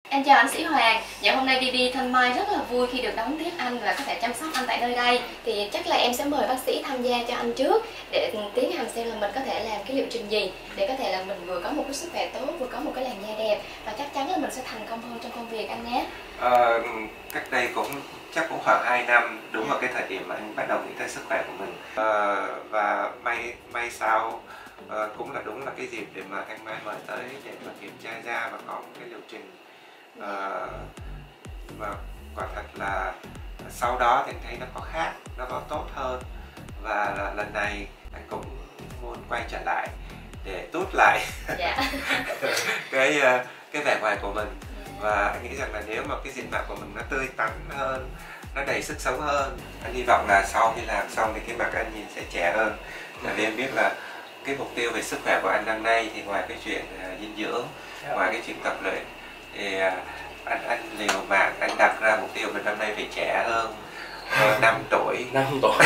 Em chào anh Sĩ Hoàng. Dạ hôm nay BB Thanh Mai rất là vui khi được đón tiếp anh và có thể chăm sóc anh tại nơi đây. Thì chắc là em sẽ mời bác sĩ tham gia cho anh trước để tiến hành xem là mình có thể làm cái liệu trình gì để có thể là mình vừa có một cái sức khỏe tốt, vừa có một cái làn da đẹp và chắc chắn là mình sẽ thành công hơn trong công việc anh nhé. Cách đây chắc cũng khoảng 2 năm, đúng vào cái thời điểm mà anh bắt đầu nghĩ tới sức khỏe của mình. Và may sao cũng là đúng là cái dịp để mà anh Mai mời tới để mà kiểm tra da và có một cái liệu trình. Và quả thật là sau đó thì anh thấy nó có khác, nó có tốt hơn, và lần này anh cũng muốn quay trở lại để tốt lại cái vẻ ngoài của mình. Và anh nghĩ rằng là nếu mà cái diện mạo của mình nó tươi tắn hơn, nó đầy sức sống hơn, anh hy vọng là sau khi làm xong thì cái mặt anh nhìn sẽ trẻ hơn. Tại vì em biết là cái mục tiêu về sức khỏe của anh năm nay thì ngoài cái chuyện dinh dưỡng, ngoài cái chuyện tập luyện thì anh liều mạng, anh đặt ra mục tiêu mình năm nay phải trẻ hơn 5 tuổi. 5 tuổi.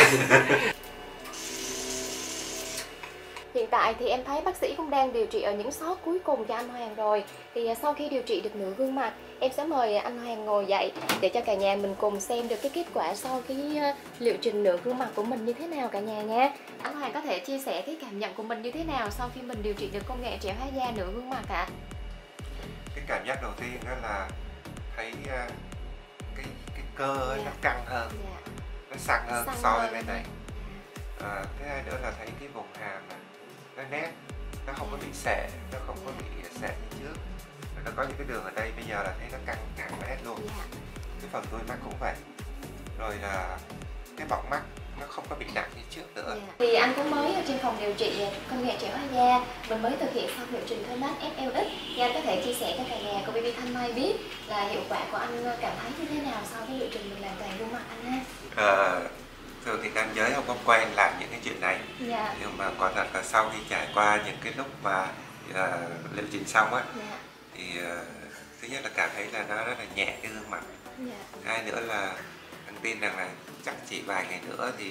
Hiện tại thì em thấy bác sĩ cũng đang điều trị ở những sót cuối cùng cho anh Hoàng rồi. Thì sau khi điều trị được nửa gương mặt, em sẽ mời anh Hoàng ngồi dậy để cho cả nhà mình cùng xem được cái kết quả sau cái liệu trình nửa gương mặt của mình như thế nào cả nhà nha. Anh Hoàng có thể chia sẻ cái cảm nhận của mình như thế nào sau khi mình điều trị được công nghệ trẻ hóa da nửa gương mặt ạ? Cái cảm giác đầu tiên đó là thấy cái cơ ấy, nó căng hơn, nó săn hơn so với bên này. Thứ hai nữa là thấy cái vùng hàm này, nó nét, nó không có bị xệ, nó không có bị xệ như trước. Nó có những cái đường ở đây bây giờ là thấy nó căng thẳng hết luôn. Cái phần đuôi mắt cũng vậy. Rồi là cái bọng mắt nó không có bị nặng như trước nữa. Thì anh cũng mới ở trên phòng điều trị công nghệ trẻ hóa da, mình mới thực hiện xong liệu trình Thơmat FLX. Thì anh có thể chia sẻ cho cả nhà của BB Thanh Mai biết là hiệu quả của anh cảm thấy như thế nào sau cái liệu trình mình làm toàn gương mặt anh ha? Thường thì nam giới không có quen làm những cái chuyện này. Nhưng mà quả thật là sau khi trải qua những cái lúc mà liệu trình xong á, thì thứ nhất là cảm thấy là nó rất là nhẹ cái gương mặt. Hai nữa là anh tin rằng là chắc chỉ vài ngày nữa thì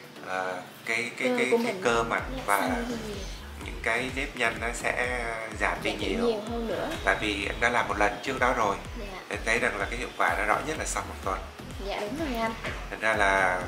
cái cơ mặt và những cái nếp nhăn nó sẽ giảm đi nhiều hơn nữa. Tại vì anh đã làm một lần trước đó rồi. Em thấy rằng là cái hiệu quả nó rõ nhất là sau 1 tuần. Dạ đúng rồi anh. Thành ra là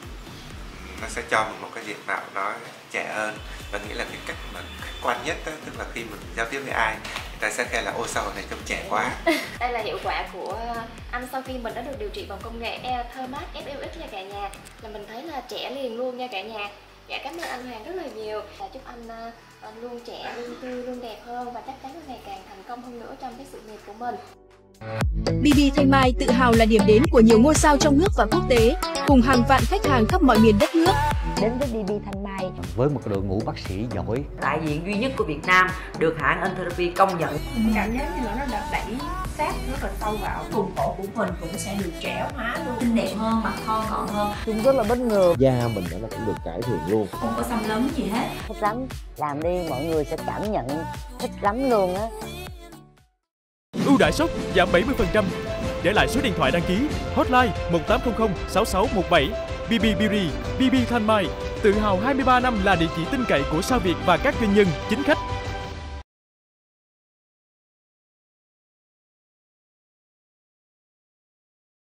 nó sẽ cho mình một cái diện mạo nó trẻ hơn. Và nghĩ là cái cách mà khách quan nhất đó, tức là khi mình giao tiếp với ai, người ta sẽ khen là ô sao này trông trẻ quá. Đây là hiệu quả của anh sau khi mình đã được điều trị bằng công nghệ Thơmat FLX nha cả nhà. Là mình thấy là trẻ liền luôn nha cả nhà. Dạ cảm ơn anh Hoàng rất là nhiều. Chúc anh luôn trẻ, luôn tươi, luôn đẹp hơn và chắc chắn là ngày càng thành công hơn nữa trong cái sự nghiệp của mình. BB Thanh Mai tự hào là điểm đến của nhiều ngôi sao trong nước và quốc tế, cùng hàng vạn khách hàng khắp mọi miền đất nước. Đến với BB Thanh Mai với một đội ngũ bác sĩ giỏi, đại diện duy nhất của Việt Nam được hãng Antherapy công nhận. Cảm giác như là nó đã đẩy sát rất là sâu vào vùng cổ của mình, cũng sẽ được trẻ hóa luôn, xinh đẹp hơn, mặt thon gọn hơn. Chúng rất là bất ngờ. da mình nó cũng được cải thiện luôn, Không có xăm lấn gì hết. Thích lắm, làm đi mọi người sẽ cảm nhận thích lắm luôn á. Ưu đãi sốc giảm 70%. Để lại số điện thoại đăng ký hotline 1800 6617. BB Beauty, BB Thanh Mai, tự hào 23 năm là địa chỉ tin cậy của sao Việt và các doanh nhân, chính khách.